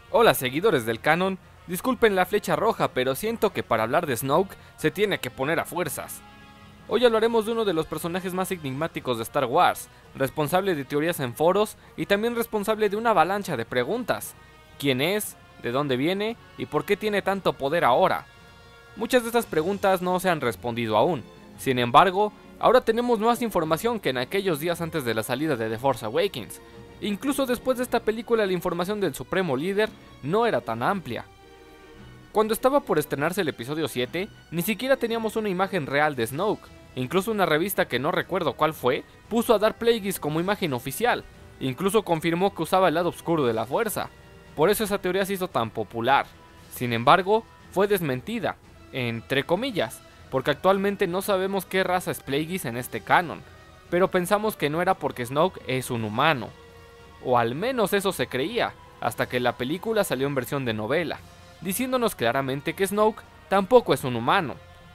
Hola seguidores del canon, disculpen la flecha roja, pero siento que para hablar de Snoke se tiene que poner a fuerzas. Hoy hablaremos de uno de los personajes más enigmáticos de Star Wars, responsable de teorías en foros y también responsable de una avalancha de preguntas. ¿Quién es? ¿De dónde viene? ¿Y por qué tiene tanto poder ahora? Muchas de estas preguntas no se han respondido aún. Sin embargo, ahora tenemos más información que en aquellos días antes de la salida de The Force Awakens. Incluso después de esta película la información del Supremo Líder no era tan amplia. Cuando estaba por estrenarse el episodio 7, ni siquiera teníamos una imagen real de Snoke. Incluso una revista que no recuerdo cuál fue, puso a Darth Plagueis como imagen oficial. Incluso confirmó que usaba el lado oscuro de la fuerza. Por eso esa teoría se hizo tan popular. Sin embargo, fue desmentida, entre comillas, porque actualmente no sabemos qué raza es Plagueis en este canon. Pero pensamos que no era porque Snoke es un humano. O al menos eso se creía, hasta que la película salió en versión de novela, diciéndonos claramente que Snoke tampoco es un humano.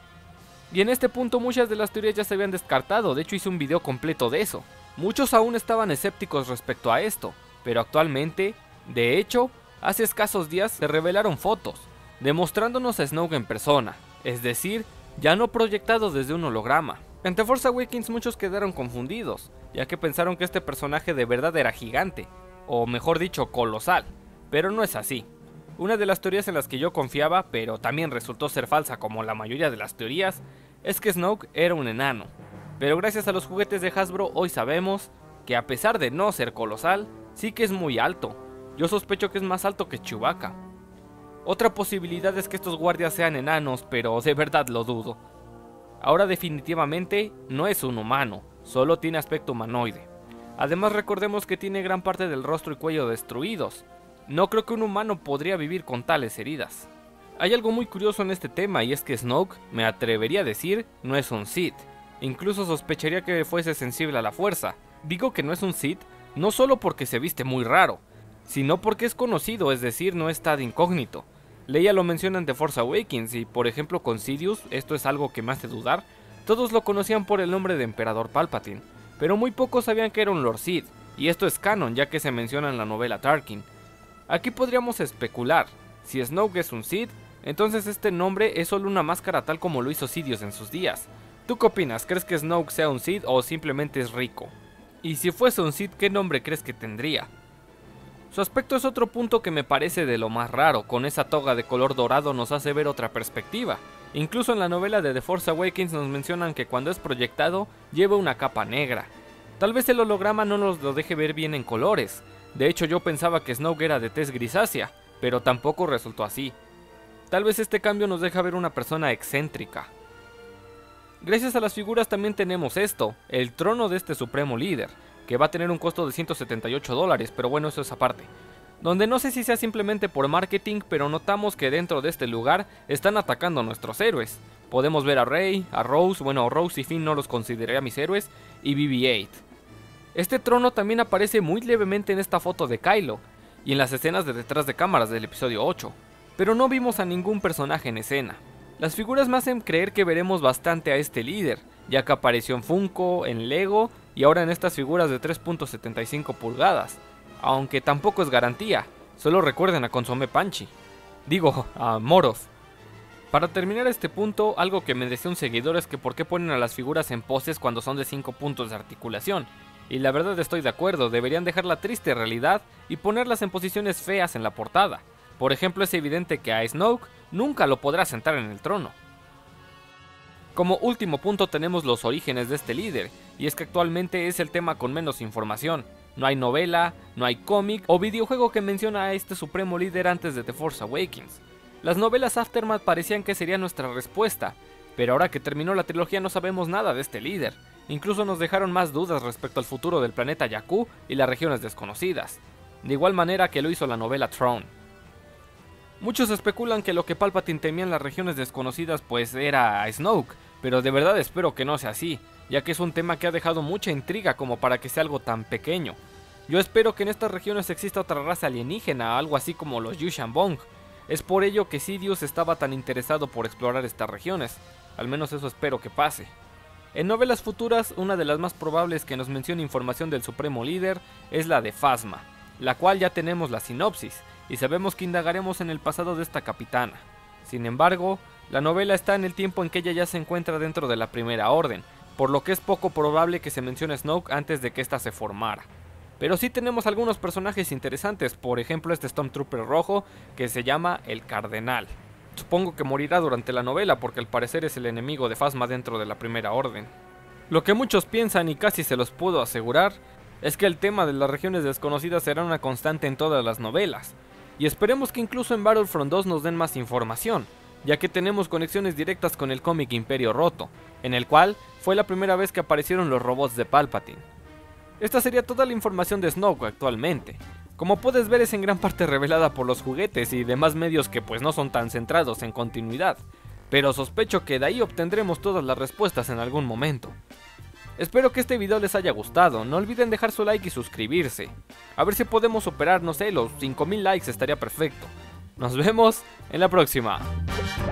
Y en este punto muchas de las teorías ya se habían descartado, de hecho hice un video completo de eso. Muchos aún estaban escépticos respecto a esto, pero actualmente, de hecho, hace escasos días se revelaron fotos, demostrándonos a Snoke en persona, es decir, ya no proyectado desde un holograma. En The Force Awakens muchos quedaron confundidos, ya que pensaron que este personaje de verdad era gigante, o mejor dicho, colosal, pero no es así. Una de las teorías en las que yo confiaba, pero también resultó ser falsa como la mayoría de las teorías, es que Snoke era un enano. Pero gracias a los juguetes de Hasbro hoy sabemos que a pesar de no ser colosal, sí que es muy alto. Yo sospecho que es más alto que Chewbacca. Otra posibilidad es que estos guardias sean enanos, pero de verdad lo dudo. Ahora definitivamente no es un humano, solo tiene aspecto humanoide. Además recordemos que tiene gran parte del rostro y cuello destruidos. No creo que un humano podría vivir con tales heridas. Hay algo muy curioso en este tema y es que Snoke, me atrevería a decir, no es un Sith. Incluso sospecharía que fuese sensible a la fuerza. Digo que no es un Sith no solo porque se viste muy raro, sino porque es conocido, es decir, no está de incógnito. Leia lo menciona en The Force Awakens y por ejemplo con Sidious, esto es algo que me hace dudar, todos lo conocían por el nombre de Emperador Palpatine, pero muy pocos sabían que era un Lord Sith, y esto es canon ya que se menciona en la novela Tarkin. Aquí podríamos especular, si Snoke es un Sith, entonces este nombre es solo una máscara tal como lo hizo Sidious en sus días. ¿Tú qué opinas? ¿Crees que Snoke sea un Sith o simplemente es rico? Y si fuese un Sith, ¿qué nombre crees que tendría? Su aspecto es otro punto que me parece de lo más raro, con esa toga de color dorado nos hace ver otra perspectiva. Incluso en la novela de The Force Awakens nos mencionan que cuando es proyectado lleva una capa negra. Tal vez el holograma no nos lo deje ver bien en colores, de hecho yo pensaba que Snoke era de tez grisácea, pero tampoco resultó así. Tal vez este cambio nos deja ver una persona excéntrica. Gracias a las figuras también tenemos esto, el trono de este supremo líder, que va a tener un costo de $178, pero bueno, eso es aparte. Donde no sé si sea simplemente por marketing, pero notamos que dentro de este lugar están atacando a nuestros héroes. Podemos ver a Rey, a Rose, bueno, Rose y Finn no los consideré a mis héroes, y BB-8. Este trono también aparece muy levemente en esta foto de Kylo, y en las escenas de detrás de cámaras del episodio 8, pero no vimos a ningún personaje en escena. Las figuras me hacen creer que veremos bastante a este líder, ya que apareció en Funko, en Lego y ahora en estas figuras de 3.75 pulgadas, aunque tampoco es garantía, solo recuerden a Consomé Panchi, digo, a Morov. Para terminar este punto, algo que me decía un seguidor es que por qué ponen a las figuras en poses cuando son de 5 puntos de articulación, y la verdad estoy de acuerdo, deberían dejar la triste realidad y ponerlas en posiciones feas en la portada. Por ejemplo, es evidente que a Snoke nunca lo podrá sentar en el trono. Como último punto tenemos los orígenes de este líder, y es que actualmente es el tema con menos información. No hay novela, no hay cómic o videojuego que menciona a este supremo líder antes de The Force Awakens. Las novelas Aftermath parecían que sería nuestra respuesta, pero ahora que terminó la trilogía no sabemos nada de este líder. Incluso nos dejaron más dudas respecto al futuro del planeta Jakku y las regiones desconocidas, de igual manera que lo hizo la novela Throne. Muchos especulan que lo que Palpatine temía en las regiones desconocidas pues era a Snoke, pero de verdad espero que no sea así, ya que es un tema que ha dejado mucha intriga como para que sea algo tan pequeño. Yo espero que en estas regiones exista otra raza alienígena, algo así como los Yuuzhan Vong. Es por ello que Sidious estaba tan interesado por explorar estas regiones, al menos eso espero que pase. En novelas futuras, una de las más probables que nos mencione información del supremo líder es la de Phasma. la cual ya tenemos la sinopsis, y sabemos que indagaremos en el pasado de esta capitana. Sin embargo, la novela está en el tiempo en que ella ya se encuentra dentro de la Primera Orden, por lo que es poco probable que se mencione Snoke antes de que ésta se formara. Pero sí tenemos algunos personajes interesantes, por ejemplo este Stormtrooper rojo que se llama el Cardenal. Supongo que morirá durante la novela porque al parecer es el enemigo de Phasma dentro de la Primera Orden. Lo que muchos piensan, y casi se los puedo asegurar, es que el tema de las regiones desconocidas será una constante en todas las novelas, y esperemos que incluso en Battlefront 2 nos den más información, ya que tenemos conexiones directas con el cómic Imperio Roto, en el cual fue la primera vez que aparecieron los robots de Palpatine. Esta sería toda la información de Snoke actualmente. Como puedes ver, es en gran parte revelada por los juguetes y demás medios que pues no son tan centrados en continuidad, pero sospecho que de ahí obtendremos todas las respuestas en algún momento. Espero que este video les haya gustado, no olviden dejar su like y suscribirse. A ver si podemos superar, no sé, los 5000 likes, estaría perfecto. Nos vemos en la próxima.